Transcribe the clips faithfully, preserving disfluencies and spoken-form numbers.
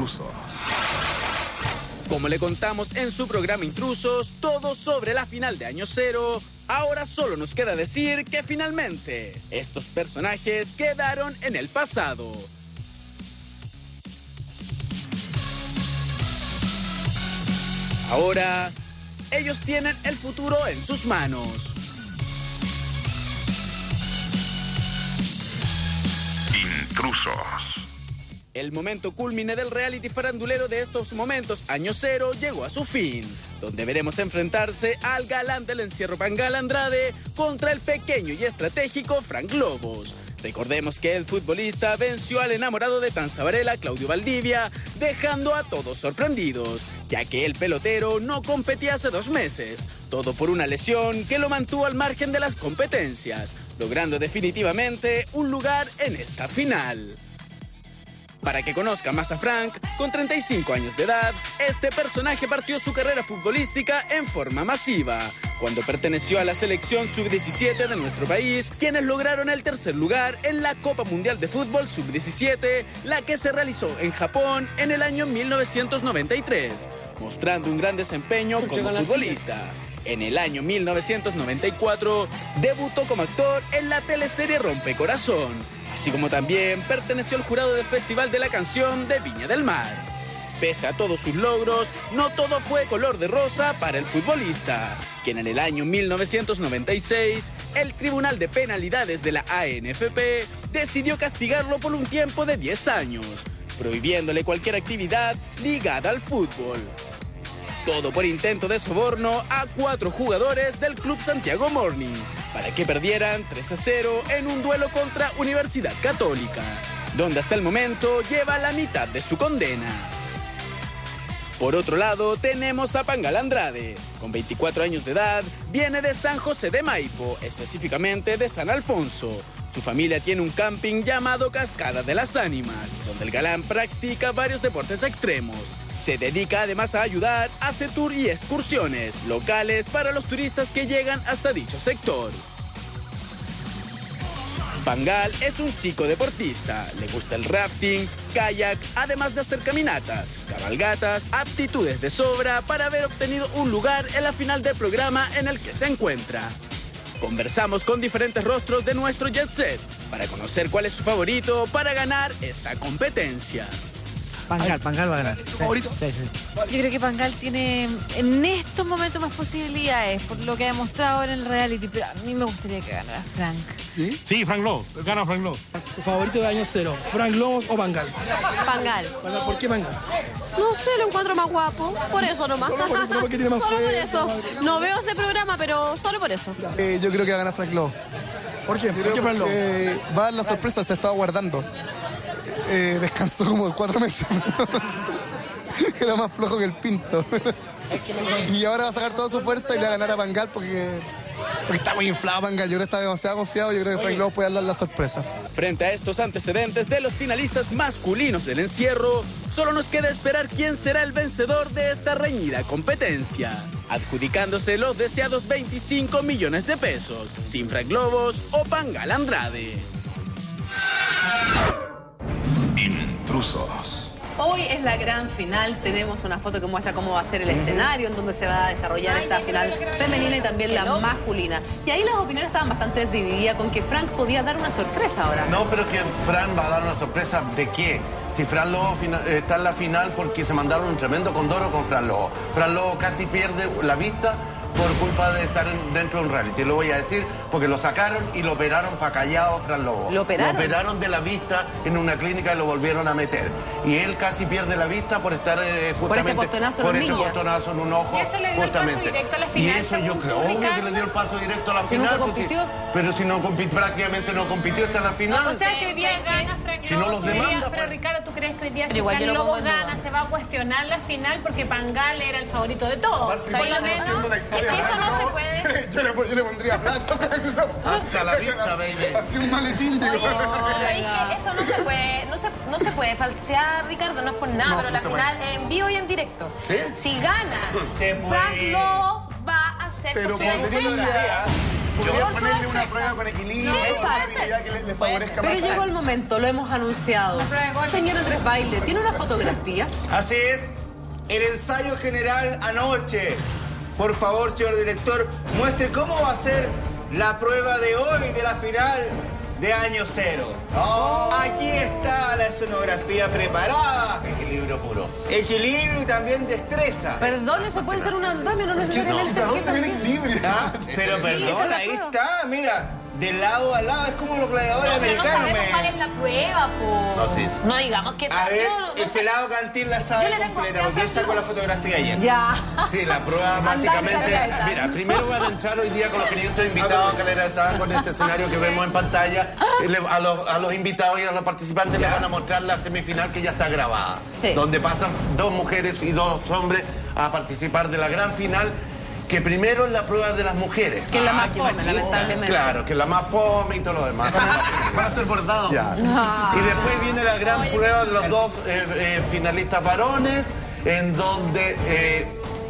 Intrusos. Como le contamos en su programa Intrusos, todo sobre la final de Año Cero, ahora solo nos queda decir que finalmente estos personajes quedaron en el pasado. Ahora, ellos tienen el futuro en sus manos. Intrusos. El momento cúlmine del reality farandulero de estos momentos, Año Cero, llegó a su fin, donde veremos enfrentarse al galán del encierro Pangal Andrade contra el pequeño y estratégico Frank Lobos. Recordemos que el futbolista venció al enamorado de Tanza Varela, Claudio Valdivia, dejando a todos sorprendidos, ya que el pelotero no competía hace dos meses, todo por una lesión que lo mantuvo al margen de las competencias, logrando definitivamente un lugar en esta final. Para que conozca más a Frank, con treinta y cinco años de edad, este personaje partió su carrera futbolística en forma masiva, cuando perteneció a la selección sub diecisiete de nuestro país, quienes lograron el tercer lugar en la Copa Mundial de Fútbol sub diecisiete, la que se realizó en Japón en el año mil novecientos noventa y tres, mostrando un gran desempeño como futbolista. En el año mil novecientos noventa y cuatro, debutó como actor en la teleserie Rompecorazón, así como también perteneció al jurado del Festival de la Canción de Viña del Mar. Pese a todos sus logros, no todo fue color de rosa para el futbolista, quien en el año mil novecientos noventa y seis, el Tribunal de Penalidades de la A N F P decidió castigarlo por un tiempo de diez años, prohibiéndole cualquier actividad ligada al fútbol. Todo por intento de soborno a cuatro jugadores del Club Santiago Morning, para que perdieran tres a cero en un duelo contra Universidad Católica, donde hasta el momento lleva la mitad de su condena. Por otro lado, tenemos a Pangal Andrade. Con veinticuatro años de edad, viene de San José de Maipo, específicamente de San Alfonso. Su familia tiene un camping llamado Cascada de las Ánimas, donde el galán practica varios deportes extremos. Se dedica además a ayudar a hacer tour y excursiones locales para los turistas que llegan hasta dicho sector. Pangal es un chico deportista, le gusta el rafting, kayak, además de hacer caminatas, cabalgatas, aptitudes de sobra para haber obtenido un lugar en la final del programa en el que se encuentra. Conversamos con diferentes rostros de nuestro Jet Set para conocer cuál es su favorito para ganar esta competencia. Pangal, Pangal va a ganar. ¿Tu favorito? Sí, sí. Yo creo que Pangal tiene en estos momentos más posibilidades por lo que ha demostrado en el reality, pero a mí me gustaría que ganara Frank. ¿Sí? Sí, Frank Lobos. Gana Frank Lobos. ¿Tu favorito de Año Cero? ¿Frank Lobos o Pangal? Pangal. ¿Por qué Pangal? No sé, lo encuentro más guapo. Por eso nomás. Solo por eso, no porque tiene más Solo por fuerza, eso. madre. No veo ese programa, pero solo por eso. Eh, yo creo que va a ganar Frank Lobos. ¿Por qué? ¿Por qué Frank Lobos? Eh, va a dar la sorpresa, se estaba guardando. Eh, descansó como cuatro meses. Era más flojo que el pinto. Y ahora va a sacar toda su fuerza y le va a ganar a Pangal porque, porque está muy inflado Pangal. Yo creo que está demasiado confiado. Yo creo que Frank Lobos puede dar la sorpresa. Frente a estos antecedentes de los finalistas masculinos del encierro, solo nos queda esperar quién será el vencedor de esta reñida competencia, adjudicándose los deseados veinticinco millones de pesos, sin Frank Lobos o Pangal Andrade. Intrusos. Hoy es la gran final, tenemos una foto que muestra cómo va a ser el escenario en donde se va a desarrollar esta final femenina y también la masculina. Y ahí las opiniones estaban bastante divididas con que Frank podía dar una sorpresa ahora. No, pero que Fran va a dar una sorpresa ¿de qué? Si Fran Lobo está en la final porque se mandaron un tremendo condoro con Fran Lobo. Fran Lobo casi pierde la vista por culpa de estar en, dentro de un reality. Lo voy a decir porque lo sacaron y lo operaron para callado Fran Lobo. ¿Lo operaron? Lo operaron de la vista en una clínica y lo volvieron a meter. Y él casi pierde la vista por estar eh, justamente... Por este postonazo en por un este niño. postonazo en un ojo. ¿Y eso le dio justamente. el paso directo a la Y final, eso yo según creo, tú, obvio que Ricardo? le dio el paso directo a la ¿Si final. nunca pues sí. compitió? Pero si no compitió, prácticamente no compitió hasta la final. O sea, que hoy día gana Frank Si no Lobos, los hoy día- demanda, Pero pues. Ricardo, ¿tú crees que hoy día Pero si igual yo Frank lo pongo Lobos en duda. gana se va a cuestionar la final porque Pangal era el favorito de todos? Aparte, Por lo estamos menos, haciendo la historia es que de eso Frank no se Lobos. puede. Yo le, yo le pondría plata a Frank Lobos. Hasta la vista, baby. Así un maletín de... ¿Sabéis que eso no se puede, no se, no se puede falsear, Ricardo? No es por nada, No, pero no la se final es en vivo y en directo. ¿Sí? Si gana, Se Frank puede. Lobos va a ser Pero posible. podría, podría ponerle una prueba con equilibrio, No, con una exacto. habilidad que le, le favorezca Pero más. llegó el momento, lo hemos anunciado. Señor Andrés Baile, ¿tiene una fotografía? Así es, el ensayo general anoche. Por favor, señor director, muestre cómo va a ser la prueba de hoy de la final de Año Cero. Oh. Aquí está la escenografía preparada. Equilibrio puro. Equilibrio y también destreza. Perdón, eso puede ser un andamio, no necesariamente. ¿De dónde viene equilibrio? Ah, pero esa perdón, es la ahí prueba. está, mira. De lado a lado, es como los gladiadores Pero no americanos. sabemos cuál es me- la prueba, po. No, sí. No digamos que... A ver, yo no el sé. pelado Cantín la Yo sabe le tengo completa, fe a porque él Frank sacó la Luz. fotografía ayer. Ya. Sí, la prueba Andá, básicamente... andá, andá. Mira, primero van a entrar hoy día con los quinientos invitados que le estaban con este escenario que vemos en pantalla. Y le- A los, a los invitados y a los participantes les van a mostrar la semifinal que ya está grabada. Sí. Donde pasan dos mujeres y dos hombres a participar de la gran final. Que primero es la prueba de las mujeres. Que es la Ah, más qué fome, machista. lamentablemente. Claro, que es la más fome y todo lo demás. Van a ser bordados. Ya. Ah. Y después viene la gran prueba de los dos eh, eh, finalistas varones, en donde eh,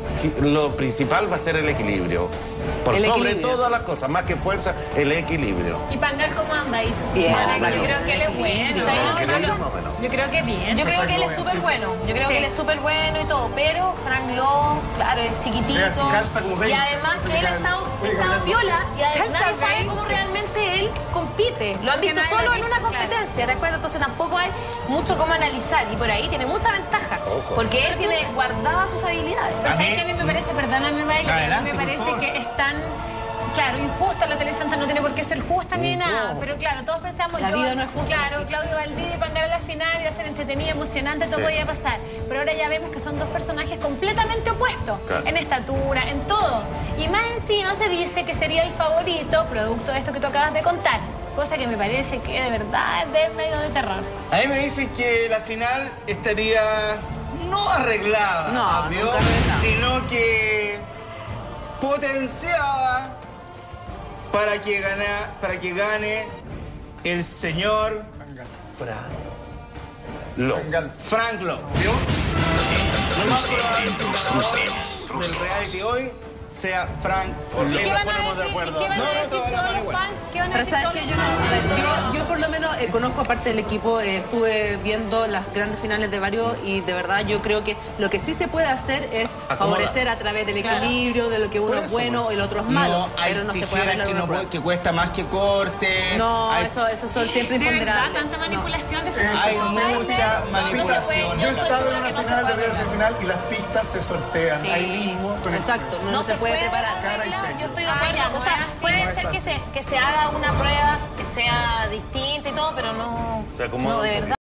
lo principal va a ser el equilibrio. Por El sobre equilibrio. todas las cosas, más que fuerza, el equilibrio. ¿Y Pangal cómo anda? Hizo su Bien, final. Pangal. Yo creo que él es bueno. Bien. O sea, yo, Equilibrio, creo- más o menos. yo creo que bien. Yo creo que él es súper bueno. Yo creo Sí. que él es súper bueno y todo. Pero Frank Lowe, claro, es chiquitito. Vea, si calza como Y veinte, además no se que le él cae está, el beso. está Oiga, viola y además Calza nadie sabe veinte. cómo realmente él compite. Lo han Porque visto nadie solo lo en ha una visto, competencia, ¿te acuerdas? Entonces tampoco hay mucho cómo analizar. Y por ahí tiene mucha ventaja. Ojo. Porque él tiene guardadas sus habilidades. Pero ¿sabes qué a mí me parece? Perdóname, Baile, a mí Adelante, me por parece favor. que es tan, claro, injusta la televisión, no tiene por qué ser justa ni nada, pero claro, todos pensamos, La yo, vida no es justa. claro, Claudio Valdivia para ganar la final iba a ser entretenida, emocionante, todo Sí. podía pasar, pero ahora ya vemos que son dos personajes completamente opuestos, Claro. en estatura, en todo, y más encima se dice que sería el favorito, producto de esto que tú acabas de contar, cosa que me parece que de verdad es de medio de terror. A mí me dicen que la final estaría no arreglada, No, ¿vio? nunca arreglada. Sino que potenciada para que gane, para que gane el señor Lo. Frank Lowe, ¿vio? Lo más probable que el ganador del reality hoy sea Frank Lowe. ¿Qué van a Ponemos de decir, acuerdo. ¿qué van a No, no, decir todos todos van los igual. fans? ¿Qué van a Pero decir sabes todos que los yo, fans? no, yo, yo por lo menos eh, conozco parte del equipo, eh, estuve viendo las grandes finales de varios y de verdad yo creo que lo que sí se puede hacer es Acomoda. favorecer a través del equilibrio, de lo que uno es bueno y el otro es malo, No, hay pero no se puede tijeras arreglar que, una no prueba. puede- que cuesta más que corte. No, hay, eso, eso son siempre ¿De verdad? imponderables. ¿Tanta manipulación de hay mucha No se manipulación. Yo he estoy estado en segura una que no se final de puede Río Semifinal y las pistas se sortean Sí, ahí mismo con el exacto, juez. no, se, puede preparar. Cara y arreglar, sello. yo estoy de Ah, acuerdo. ya, no o sea, es así. puede No es ser que así. se, que se haga una prueba que sea distinta y todo, pero no, Se acomoda no un de poquito. verdad.